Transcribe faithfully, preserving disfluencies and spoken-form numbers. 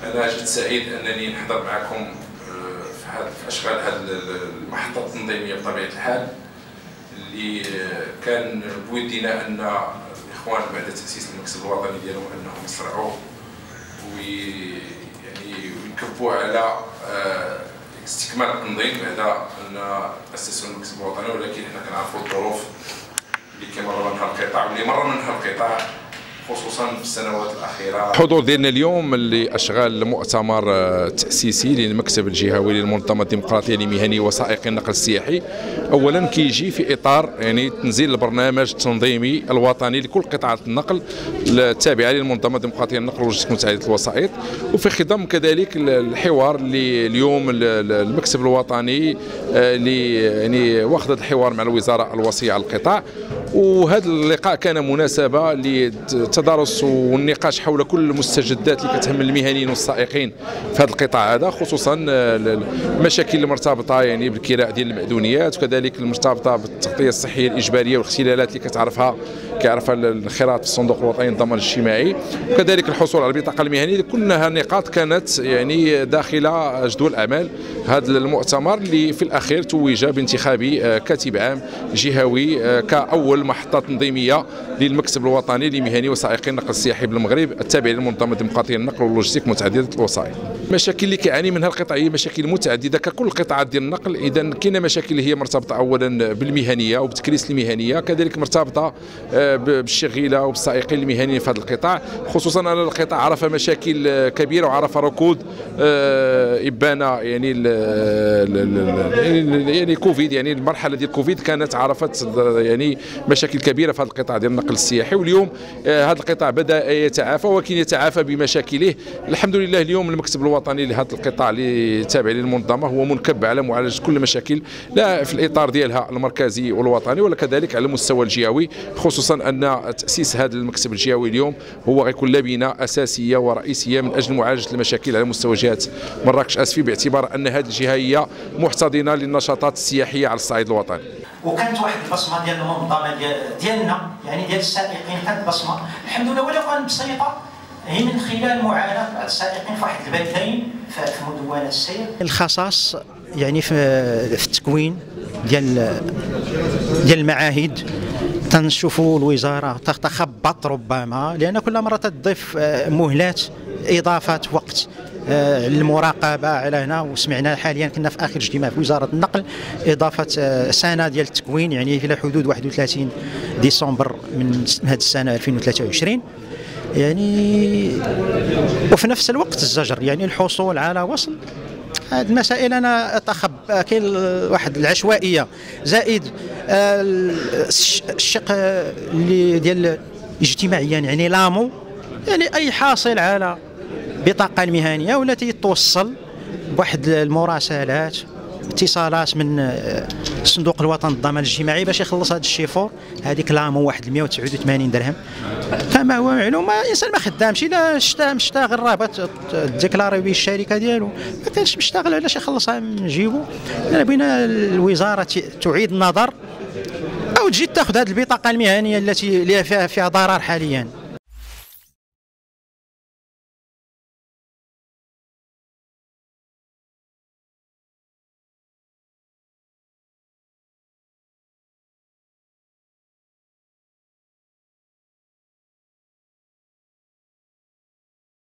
انا جد سعيد انني نحضر معكم في هذا في اشغال هذه المحطه التنظيميه بطبيعه الحال، اللي كان بودنا ان الاخوان بعد تاسيس المكتب الوطني ديالهم انهم يسرعوا ويعني ويكبوا على استكمال التنظيم بعد ان اسسوا المكتب الوطني، ولكن حنا كنعرفوا الظروف اللي كيمر منها القطاع واللي مر منها القطاع خصوصا في السنوات الاخيره. الحضور ديالنا اليوم لاشغال مؤتمر تاسيسي للمكتب الجهوي للمنظمه الديمقراطيه لمهني وسائقي النقل السياحي، اولا كيجي في اطار يعني تنزيل البرنامج التنظيمي الوطني لكل قطاعات النقل التابعه للمنظمه الديمقراطيه للنقل واللوجستيك متعدده الوسائط، وفي خضم كذلك الحوار اللي اليوم المكتب الوطني اللي يعني واخذ الحوار مع الوزاره الوصيه على القطاع. وهذا اللقاء كان مناسبه للتدارس والنقاش حول كل المستجدات اللي كتهم المهنيين والسائقين في هذا القطاع هذا، خصوصا المشاكل المرتبطه يعني بالكراء ديال المأذونيات، وكذلك المرتبطه بالتغطيه الصحيه الاجباريه والاختلالات اللي كتعرفها كيعرفها الانخراط في الصندوق الوطني للضمان الاجتماعي، وكذلك الحصول على البطاقه المهنيه. كلها نقاط كانت يعني داخل جدول اعمال هذا المؤتمر اللي في الاخير توج بانتخاب كاتب عام جهوي كاول محطه تنظيميه للمكتب الوطني لمهني وسائقي النقل السياحي بالمغرب التابع للمنظمه الديمقراطيه للنقل واللوجستيك متعدده الوسائط. المشاكل اللي كيعاني منها القطاع هي مشاكل متعدده ككل القطاعات ديال النقل. اذا كاينه مشاكل اللي هي مرتبطه اولا بالمهنيه وبتكريس المهنيه، كذلك مرتبطه بالشغيله وبالسائقين المهنيين في هذا القطاع، خصوصا ان القطاع عرف مشاكل كبيره وعرف ركود ابان يعني يعني كوفيد، يعني المرحله ديال كوفيد كانت عرفت يعني مشاكل كبيره في هذا القطاع ديال النقل السياحي، واليوم هذا القطاع بدا يتعافى ولكن يتعافى بمشاكله. الحمد لله اليوم المكتب الوطني لهذا القطاع اللي تابع للمنظمه هو منكب على معالجه كل المشاكل، لا في الاطار ديالها المركزي والوطني ولا كذلك على المستوى الجهوي، خصوصا ان تاسيس هذا المكتب الجهوي اليوم هو غيكون لبنه اساسيه ورئيسيه من اجل معالجه المشاكل على مستوى جهه مراكش اسفي، باعتبار ان هذه الجهه هي محتضنه للنشاطات السياحيه على الصعيد الوطني. وكانت واحد البصمه ديال المنظمه ديالنا يعني ديال السائقين، كانت بصمه الحمد لله ولو كانت بسيطه، هي من خلال معاناه السائقين في واحد البلدين في مدونات السير. الخصاص يعني في في التكوين ديال ديال المعاهد تنشوفوا الوزاره تتخبط ربما، لان كل مره تضيف مهلات اضافه وقت المراقبه على هنا. وسمعنا حاليا كنا في اخر اجتماع في وزاره النقل اضافه سنه ديال التكوين يعني الى حدود واحد وثلاثين ديسمبر من هذه السنه ألفين وثلاثة وعشرين يعني. وفي نفس الوقت الزجر يعني الحصول على وصل هذه المسائل. انا اتخب كاين واحد العشوائيه زائد الشق اللي ديال اجتماعيا يعني لامو، يعني اي حاصل على بطاقه المهنيه والتي توصل بواحد المراسلات اتصالات من الصندوق الوطني للضمان الاجتماعي باش يخلص هذا الشيفور، هذيك لامو واحد مئة وتسعة وثمانين درهم. كما هو معلوم الانسان ما خدامش، الا شتا مشتغل رابط ديكلاري به الشركه ديالو، ما كانش مشتغل علاش يخلصها من جيبو. انا بغينا الوزاره تعيد النظر او تجي تاخذ هذه البطاقه المهنيه التي فيها فيها ضرر حاليا.